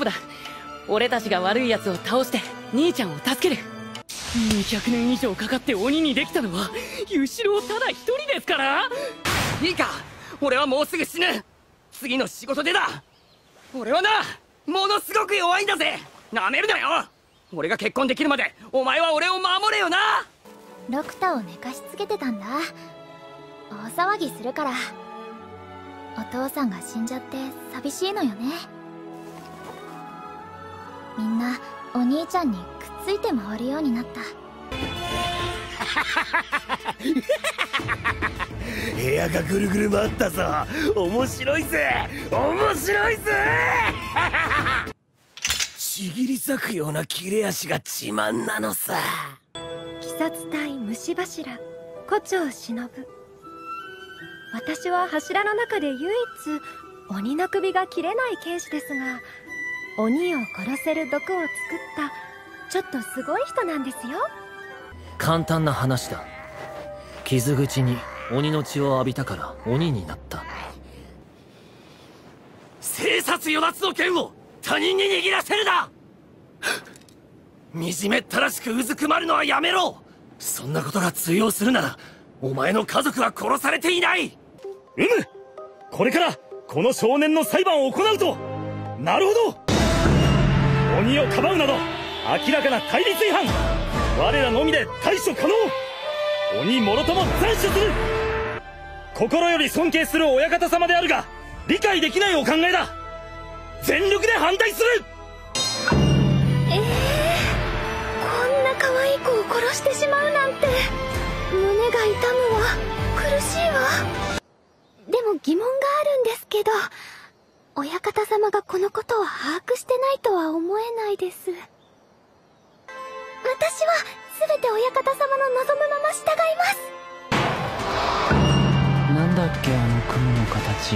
夫だ。俺たちが悪い奴を倒して兄ちゃんを助ける。200年以上かかって鬼にできたのはユシロウただ一人ですから。いいか、俺はもうすぐ死ぬ。次の仕事でだ。俺はな、ものすごく弱いんだぜ。なめるなよ。俺が結婚できるまでお前は俺を守れよな。 ロクタを寝かしつけてたんだ。大騒ぎするから。お父さんが死んじゃって寂しいのよね。みんなお兄ちゃんにくっついて回るようになった。 部屋がぐるぐる回ったぞ。面白いぜ、面白いぜ。ちぎり裂くような切れ足が自慢なのさ。 鬼殺隊虫柱胡蝶忍。私は柱の中で唯一鬼の首が切れない剣士ですが、鬼を殺せる毒を作ったちょっとすごい人なんですよ。 簡単な話だ。傷口に鬼の血を浴びたから鬼になった。 生殺与奪の剣を他人に握らせるな。惨めったらしくうずくまるのはやめろ。そんなことが通用するならお前の家族は殺されていない。これからこの少年の裁判を行うと。なるほど。鬼をかばうなど明らかな対立違反。我らのみで対処可能。鬼もろとも斬首する。心より尊敬する親方様であるが理解できないお考えだ。全力で反対する。 こんな可愛い子を殺してしまうなんて胸が痛むわ。苦しいわ。でも疑問があるんですけど、親方様がこのことを把握してないとは思えないです。私は全て親方様の望むまま従います。 なんだっけ、あの雲の形。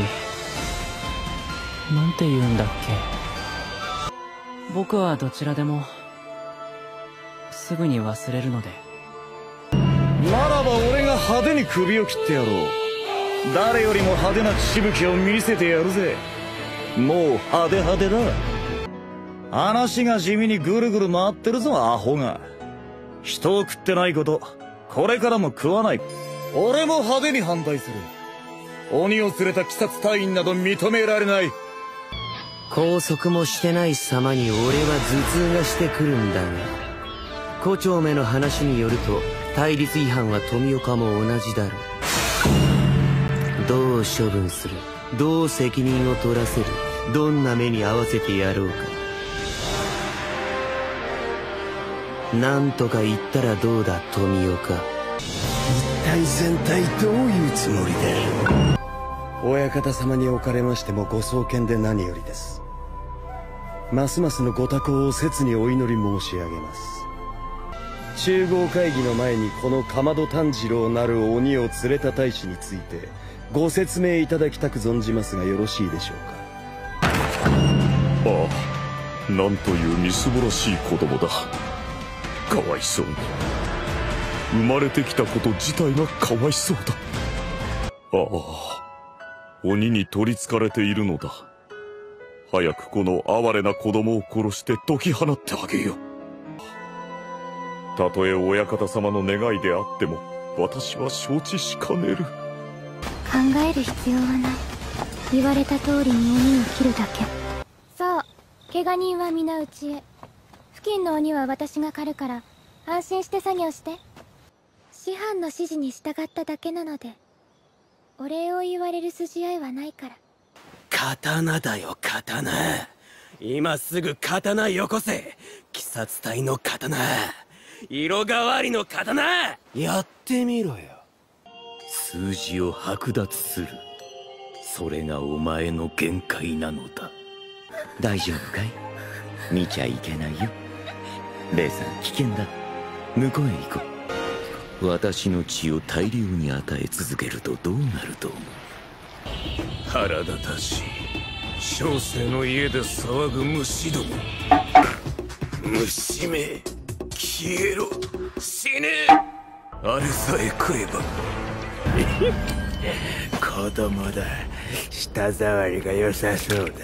なんて言うんだっけ。僕はどちらでもすぐに忘れるので。 ならば俺が派手に首を切ってやろう。誰よりも派手な血しぶきを見せてやるぜ。もう派手派手だ。話が地味にぐるぐる回ってるぞアホが。人を食ってないこと、これからも食わない。俺も派手に反対する。鬼を連れた鬼殺隊員など認められない。 拘束もしてない様に俺は頭痛がしてくるんだが、胡蝶目の話によると対立違反は富岡も同じだろう。どう処分する、どう責任を取らせる、どんな目に合わせてやろうか。なんとか言ったらどうだ富岡。 一体全体どういうつもりだ。 親方様におかれましてもご壮健で何よりです。ますますのご多幸を切にお祈り申し上げます。中合会議の前にこの竈門炭治郎なる鬼を連れた大使についてご説明いただきたく存じますがよろしいでしょうか。 ああ、なんというみすぼらしい子供だ。かわいそうに。生まれてきたこと自体がかわいそうだ。ああ、鬼に取りつかれているのだ。早くこの哀れな子供を殺して解き放ってあげよう。たとえ親方様の願いであっても私は承知しかねる。 考える必要はない。言われた通りに鬼を切るだけ。そう、怪我人は皆うちへ。付近の鬼は私が狩るから安心して作業して。師範の指示に従っただけなのでお礼を言われる筋合いはないから。 刀だよ刀。今すぐ刀よこせ。鬼殺隊の刀、色変わりの刀。やってみろよ。 数字を剥奪する。それがお前の限界なのだ。大丈夫かい？見ちゃいけないよ。レイさん危険だ。向こうへ行こう。私の血を大量に与え続けるとどうなると思う？ 腹立たしい。小生の家で騒ぐ虫ども。虫め消えろ。死ね。あれさえ食えばこ子供だ。舌触りが良さそうだ。食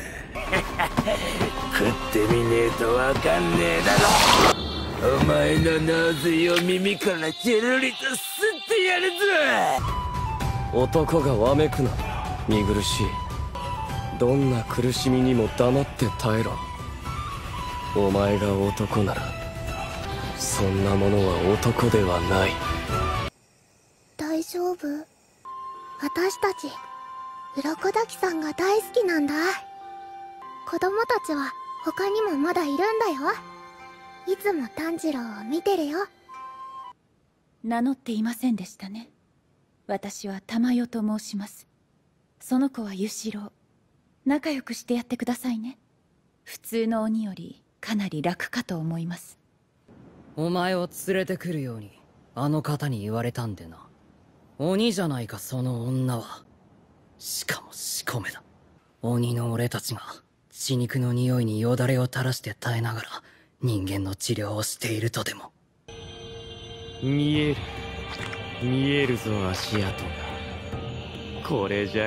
ってみねえとわかんねえだろ。お前の脳髄を耳からジェルリと吸ってやるぞ。 男がわめくな、見苦しい。どんな苦しみにも黙って耐えろ。お前が男ならそんなものは男ではない。 大丈夫？私たち鱗滝さんが大好きなんだ。子供たちは他にもまだいるんだよ。いつも炭治郎を見てるよ。 名乗っていませんでしたね。私は玉代と申します。その子はゆしろう。仲良くしてやってくださいね。普通の鬼よりかなり楽かと思います。 お前を連れてくるようにあの方に言われたんでな。鬼じゃないかその女は。しかも仕込めだ。鬼の俺たちが血肉の匂いによだれを垂らして耐えながら人間の治療をしているとでも。 見えるぞ足跡が。これじゃ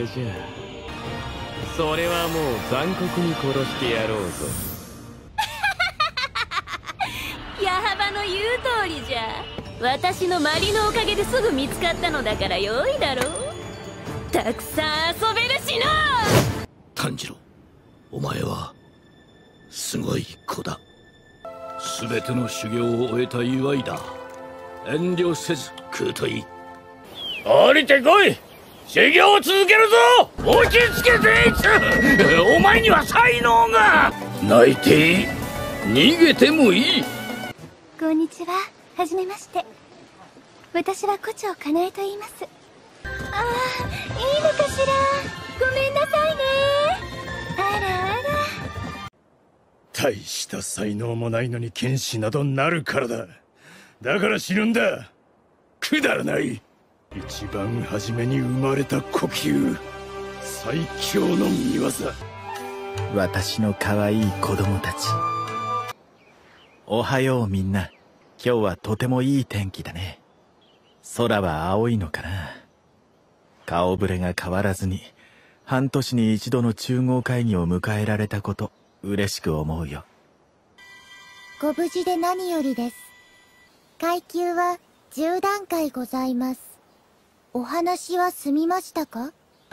それはもう残酷に殺してやろうぞ。 矢幅の言う通りじゃ。私のマリのおかげですぐ見つかったのだから良いだろう。たくさん遊べるしな。 炭治郎、お前はすごい子だ。全ての修行を終えた祝いだ。遠慮せず食うといい。降りてこい。修行を続けるぞ。落ち着けていつ。お前には才能が。泣いていい、逃げてもいい。 こんにちは。はじめまして。私は胡蝶かなえと言います。ああ、いいのかしら。ごめんなさいね。あらあら。 大した才能もないのに剣士などなるからだ。だから死ぬんだ。くだらない。一番初めに生まれた呼吸、最強の見業。 私の可愛い子供たち、おはようみんな。今日はとてもいい天気だね。空は青いのかな。顔ぶれが変わらずに半年に一度の中合会議を迎えられたこと、嬉しく思うよ。 ご無事で何よりです。階級は10段階ございます。お話は済みましたか？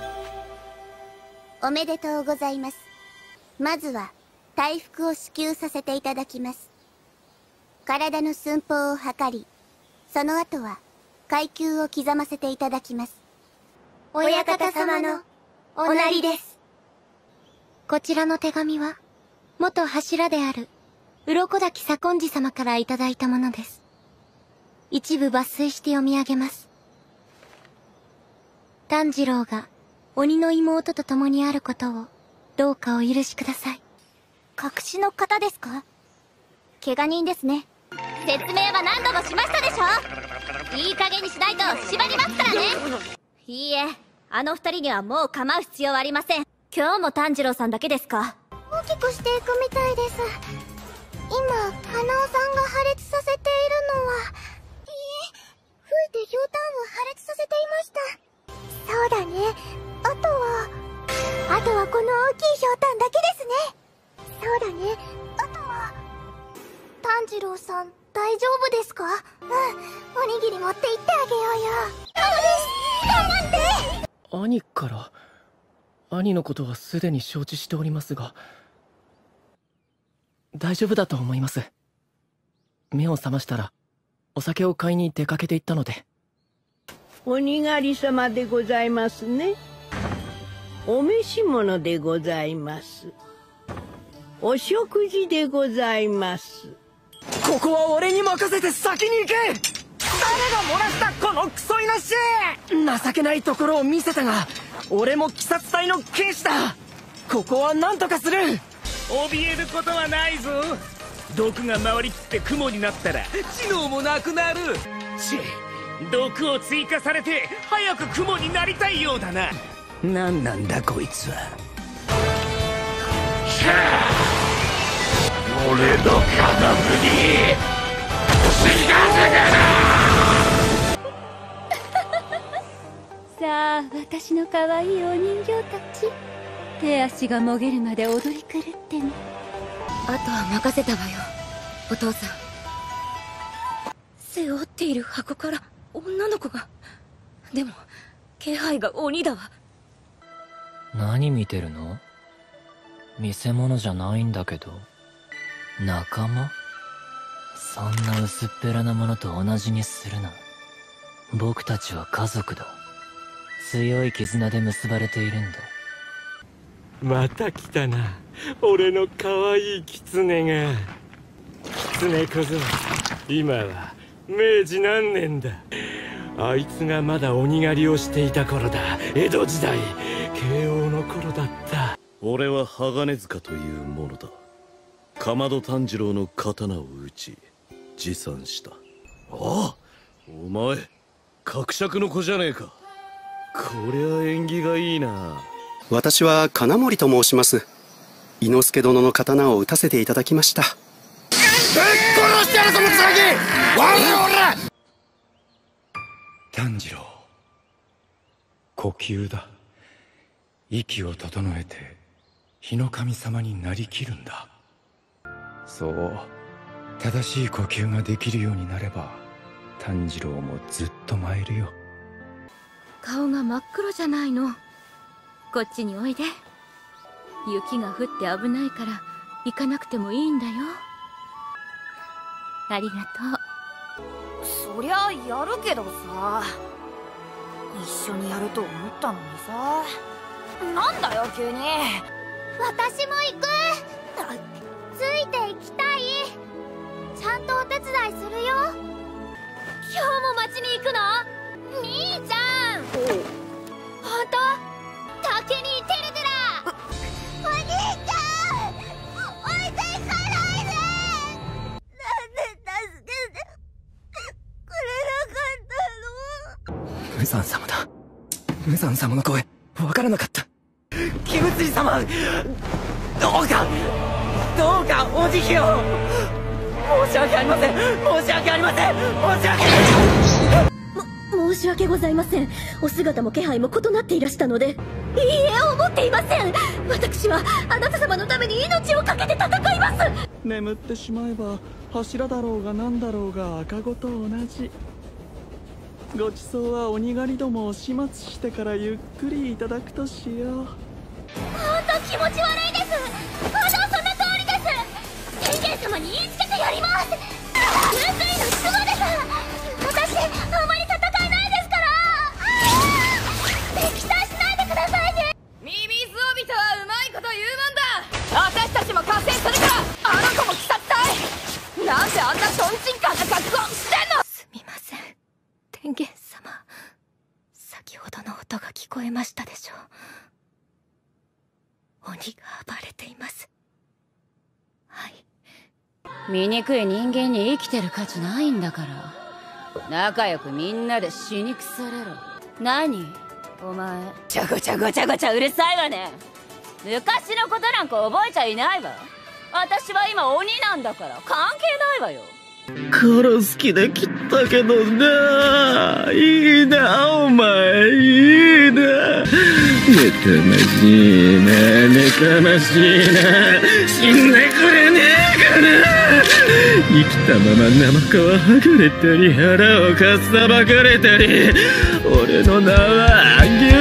おめでとうございます。まずは大福を支給させていただきます。体の寸法を測り、その後は階級を刻ませていただきます。 親方様のおなりです。こちらの手紙は元柱である鱗滝左近寺様からいただいたものです。一部抜粋して読み上げます。炭治郎が鬼の妹と共にあることをどうかお許しください。隠しの方ですか？怪我人ですね。説明は何度もしましたでしょ。いい加減にしないと縛りますからね。いいえ、あの二人にはもう構う必要はありません。今日も炭治郎さんだけですか？大きくしていくみたいです。今花尾さんが破裂させているのは、吹いてひょうたんを破裂させていました。そうだね。あとはこの大きいひょうたんだけですね。そうだね。あとは炭治郎さん大丈夫ですか？おにぎり持って行ってあげようよ。頑張って。 兄から。兄のことはすでに承知しておりますが、大丈夫だと思います。目を覚ましたらお酒を買いに出かけていったので。 鬼狩り様でございますね。お召し物でございます。お食事でございます。 ここは俺に任せて先に行け。誰が漏らしたこのクソいなし。情けないところを見せたが、俺も鬼殺隊の剣士だ。ここは何とかする。 怯えることはないぞ。毒が回りきって雲になったら知能もなくなる。毒を追加されて早く雲になりたいようだな。 何なんだこいつは。 俺の体に近づくな。 さあ、私の可愛いお人形たち、手足がもげるまで踊り狂ってね。 あとは任せたわよ、お父さん。背負っている箱から女の子が。でも気配が鬼だわ。 何見てるの？見せ物じゃないんだけど。仲間？そんな薄っぺらなものと同じにするな。僕たちは家族だ。強い絆で結ばれているんだ。 また来たな、俺の可愛い狐が。狐小僧、今は明治何年だ。あいつがまだ鬼狩りをしていた頃だ。江戸時代、慶応の頃だった。 俺は鋼塚というものだ。竈門炭治郎の刀を撃ち持参した。ああ、お前伯爵の子じゃねえか。こりゃ縁起がいいな。 私は金森と申します。伊之助殿の刀を撃たせていただきました。ぶっ殺してやるぞ、ムツラギ！おら！ 炭治郎、呼吸だ。息を整えて日の神様になりきるんだ。そう、正しい呼吸ができるようになれば炭治郎もずっと舞えるよ。 顔が真っ黒じゃないの。こっちにおいで。雪が降って危ないから行かなくてもいいんだよ。ありがとう。そりゃやるけどさ、一緒にやると思ったのにさ。なんだよ急に。 私も行く。ついて行きたい。ちゃんとお手伝いするよ。今日も町に行くの？兄ちゃん。本当？竹にテルグラ。お兄ちゃん、置いていかないで。なんで助けてくれなかったの？ 無惨様だ。無惨様の声わからなかった。鬼物児様、どうかお慈悲を。申し訳ありません、申し訳ありません、申し訳申し訳ございません。お姿も気配も異なっていらしたので。いいえ、思っていません。私はあなた様のために命を懸けて戦います。 眠ってしまえば柱だろうが何だろうが赤子と同じ。ごちそうは鬼狩りどもを始末してからゆっくりいただくとしよう。 本当気持ち悪いです。その通りです。天元様に言いつけてやります。無粋の守護です。私あまり戦えないですから。期待しないでくださいね。 ミミズオビトはうまいこと言うもんだ。私たちも加勢するから、あの子も鬼殺隊。なんであんなトンチンカンな格好してんの？ すみません天元様、先ほどの音が聞こえましたでしょう。鬼が暴れています。はい。 醜い人間に生きてる価値ないんだから、仲良くみんなで死に腐れろ。何お前、ごちゃごちゃうるさいわね。昔のことなんか覚えちゃいないわ。私は今鬼なんだから関係ないわよ。 殺す気で切ったけどな。いいなお前、いいな。妬ましいな、妬ましいな。死んでくれねえかな。生きたまま生皮剥がれたり腹をかっさばかれたり、俺の名は